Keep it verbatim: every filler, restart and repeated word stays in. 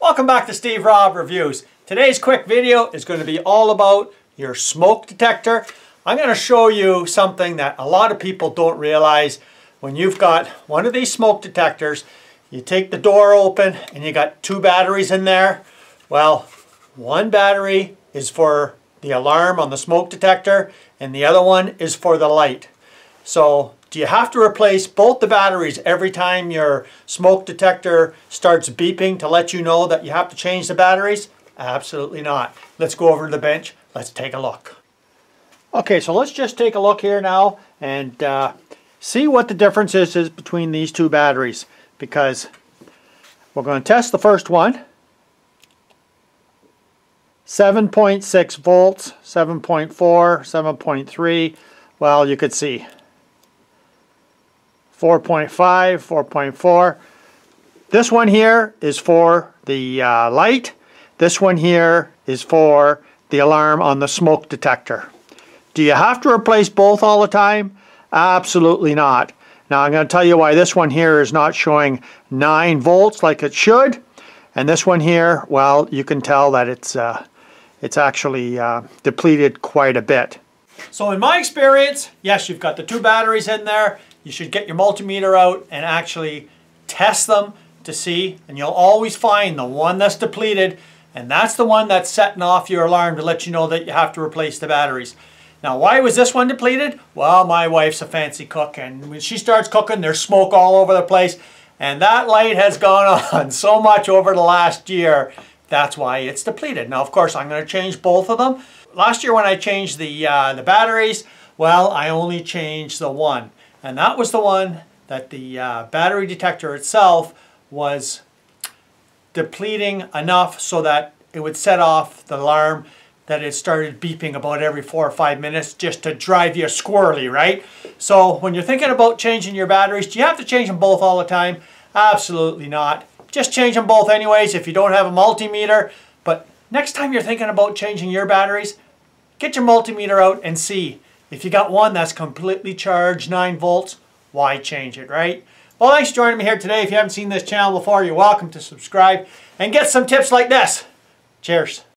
Welcome back to Steve Robb Reviews. Today's quick video is going to be all about your smoke detector. I'm going to show you something that a lot of people don't realize. When you've got one of these smoke detectors, you take the door open and you got two batteries in there. Well, one battery is for the alarm on the smoke detector and the other one is for the light. So do you have to replace both the batteries every time your smoke detector starts beeping to let you know that you have to change the batteries? Absolutely not. Let's go over to the bench. Let's take a look. Okay, so let's just take a look here now and uh, see what the difference is, is between these two batteries, because we're going to test the first one. seven point six volts, seven point four, seven point three. Well, you could see four point five, four point four. This one here is for the uh, light. This one here is for the alarm on the smoke detector. Do you have to replace both all the time? Absolutely not. Now I'm going to tell you why this one here is not showing nine volts like it should. And this one here, well, you can tell that it's, uh, it's actually uh, depleted quite a bit. So in my experience, yes, you've got the two batteries in there. You should get your multimeter out and actually test them to see, and you'll always find the one that's depleted, and that's the one that's setting off your alarm to let you know that you have to replace the batteries. Now, why was this one depleted? Well, my wife's a fancy cook, and when she starts cooking, there's smoke all over the place, and that light has gone on so much over the last year. That's why it's depleted. Now, of course, I'm going to change both of them. Last year when I changed the, uh, the batteries, well, I only changed the one. And that was the one that the uh, battery detector itself was depleting enough so that it would set off the alarm that it started beeping about every four or five minutes just to drive you squirrely, right? So when you're thinking about changing your batteries, do you have to change them both all the time? Absolutely not. Just change them both anyways if you don't have a multimeter. But next time you're thinking about changing your batteries, get your multimeter out and see. If you got one that's completely charged, nine volts, why change it, right? Well, thanks for joining me here today. If you haven't seen this channel before, you're welcome to subscribe and get some tips like this. Cheers.